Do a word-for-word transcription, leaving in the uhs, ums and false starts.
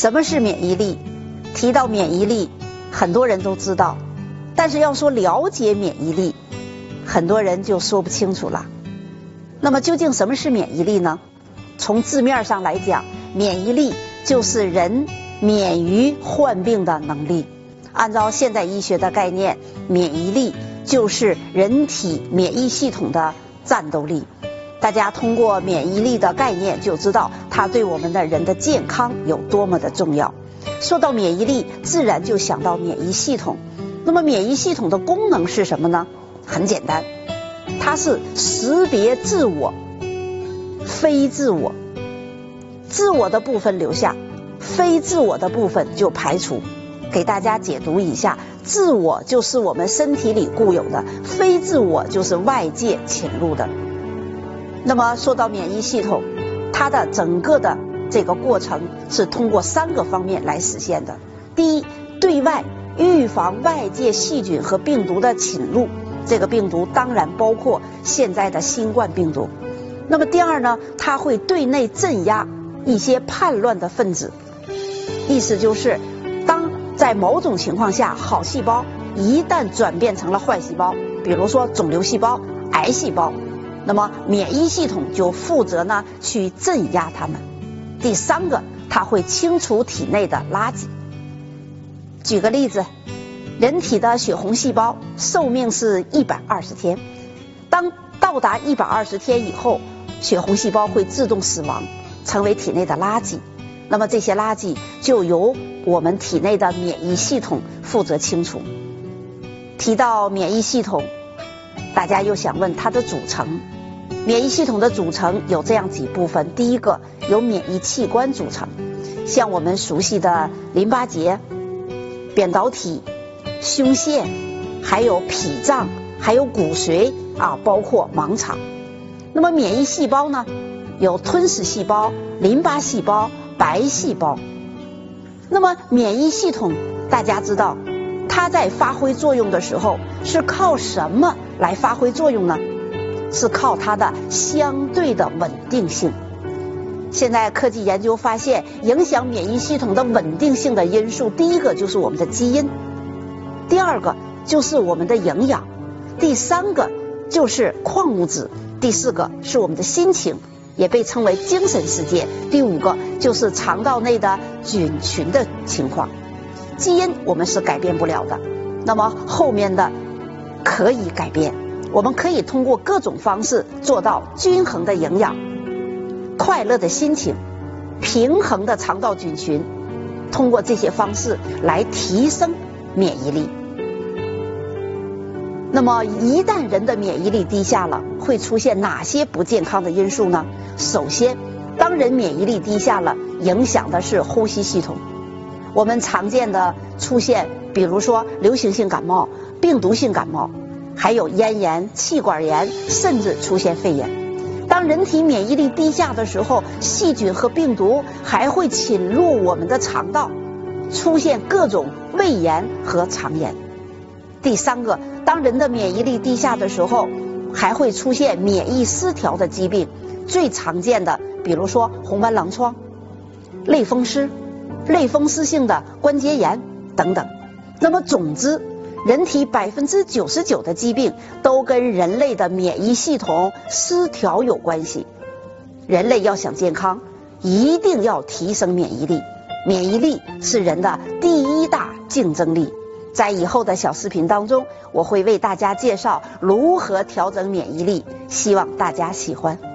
什么是免疫力？提到免疫力，很多人都知道，但是要说了解免疫力，很多人就说不清楚了。那么究竟什么是免疫力呢？从字面上来讲，免疫力就是人免于患病的能力。按照现代医学的概念，免疫力就是人体免疫系统的战斗力。大家通过免疫力的概念就知道它对我们的人的健康有多么的重要。说到免疫力，自然就想到免疫系统。那么免疫系统的功能是什么呢？很简单，它是识别自我、非自我，自我的部分留下，非自我的部分就排除。给大家解读一下，自我就是我们身体里固有的，非自我就是外界侵入的。那么说到免疫系统，它的整个的这个过程是通过三个方面来实现的。第一，对外预防外界细菌和病毒的侵入，这个病毒当然包括现在的新冠病毒。那么第二呢，它会对内镇压一些叛乱的分子，意思就是当在某种情况下，好细胞一旦转变成了坏细胞，比如说肿瘤细胞、癌细胞，那么免疫系统就负责呢去镇压它们。第三个，它会清除体内的垃圾。举个例子，人体的血红细胞寿命是一百二十天，当到达一百二十天以后，血红细胞会自动死亡，成为体内的垃圾。那么这些垃圾就由我们体内的免疫系统负责清除。提到免疫系统，大家又想问它的组成。免疫系统的组成有这样几部分，第一个由免疫器官组成，像我们熟悉的淋巴结、扁桃体、胸腺，还有脾脏，还有骨髓啊，包括盲肠。那么免疫细胞呢，有吞噬细胞、淋巴细胞、白细胞。那么免疫系统大家知道，它在发挥作用的时候是靠什么来发挥作用呢？是靠它的相对的稳定性。现在科技研究发现，影响免疫系统的稳定性的因素，第一个就是我们的基因，第二个就是我们的营养，第三个就是矿物质，第四个是我们的心情，也被称为精神世界，第五个就是肠道内的菌群的情况。基因我们是改变不了的，那么后面的可以改变，我们可以通过各种方式做到均衡的营养、快乐的心情、平衡的肠道菌群，通过这些方式来提升免疫力。那么一旦人的免疫力低下了，会出现哪些不健康的因素呢？首先，当人免疫力低下了，影响的是呼吸系统。我们常见的出现，比如说流行性感冒、病毒性感冒，还有咽炎、气管炎，甚至出现肺炎。当人体免疫力低下的时候，细菌和病毒还会侵入我们的肠道，出现各种胃炎和肠炎。第三个，当人的免疫力低下的时候，还会出现免疫失调的疾病，最常见的比如说红斑狼疮、类风湿、类风湿性的关节炎等等。那么总之，人体百分之九十九的疾病都跟人类的免疫系统失调有关系。人类要想健康，一定要提升免疫力。免疫力是人的第一大竞争力。在以后的小视频当中，我会为大家介绍如何调整免疫力，希望大家喜欢。